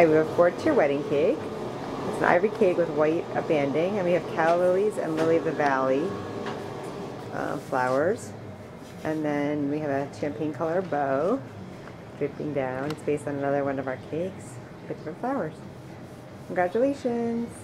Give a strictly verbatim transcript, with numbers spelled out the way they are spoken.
We have a four-tier wedding cake. It's an ivory cake with white banding, and we have calla lilies and lily of the valley uh, flowers. And then we have a champagne color bow dripping down. It's based on another one of our cakes with different flowers. Congratulations!